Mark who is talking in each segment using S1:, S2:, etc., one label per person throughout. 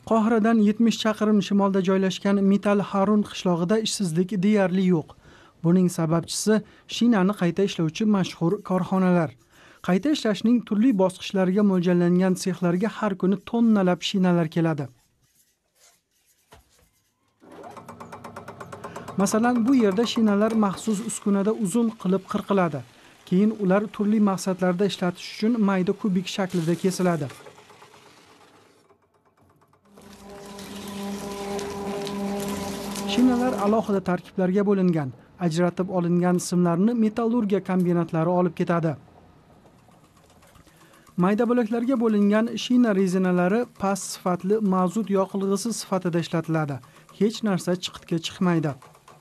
S1: Qohiradan 70 chaqirim shimolda joylashgan Metal Harun qishlog'ida ishsizlik deyarli yo'q. Buning sababchisi shinani qayta ishlovchi mashhur korxonalar. Qayta ishlashning turli bosqichlariga mo'ljallangan sexlarga har kuni tonnalab shinalar keladi. Masalan, bu yerda shinalar maxsus uskunada uzun qilib qirqiladi. Keyin ular turli maqsadlarda ishlatish uchun mayda kubik shaklida kesiladi. Shinalar alohida tarkiblarga bo'lingan, ajratib olingan simlarni metallurgiya kombinatlari olib ketadi. Mayda bo'laklarga bo'lingan shina rezinalari past sifatli mazut yoqilg'isi sifatida ishlatiladi. Hech narsa chiqitga chiqmaydi.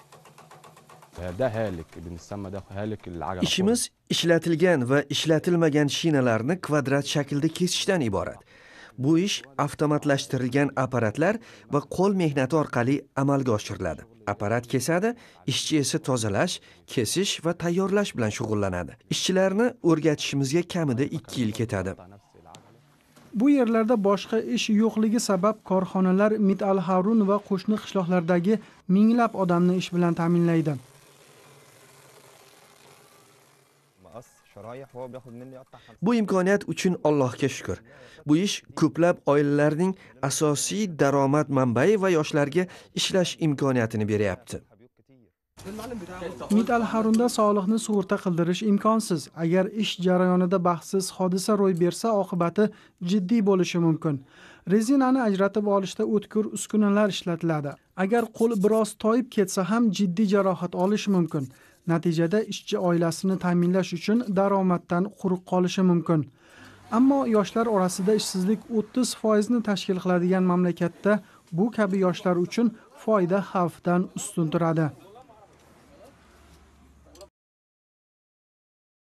S2: Ishimiz ishlatilgan va ishlatilmagan shinalarni kvadrat shaklda kesishdan iborat. Bu ish avtomatlashtirilgan apparatlar va qo'l mehnati orqali amalga oshiriladi. Apparat kesadi, ishchi esa tozalash, kesish va tayyorlash bilan shug'ullanadi. Ishchilarni o'rgatishimizga kamida 2 yil ketadi.
S1: Bu yerlarda boshqa ish yo'qligi sabab korxonalar Metal Harun va qo'shni qishloqlardagi minglab odamni ish bilan ta'minlaydi.
S2: Bu imkoniyat uchun Allohga shukr. Bu ish ko'plab oilalarning asosiy daromad manbai va yoshlarga ishlash imkoniyatini beryapti.
S1: Metal Harunda sog'liqni sug'urta qildirish imkonsiz. Agar ish jarayonida baxtsiz hodisa ro'y bersa, oqibati jiddiy bo'lishi mumkin. Rezinani ajratib olishda o'tkir uskunalar ishlatiladi. Agar qo'l biroz toyib ketsa ham jiddiy jarohat olish mumkin. Natijada ishchi oilasini ta'minlash uchun daromaddan quruq qolishi mumkin. Ammo yoshlar orasida ishsizlik 30% ni tashkil qiladigan mamlakatda bu kabi yoshlar uchun foyda xavfdan ustun turadi.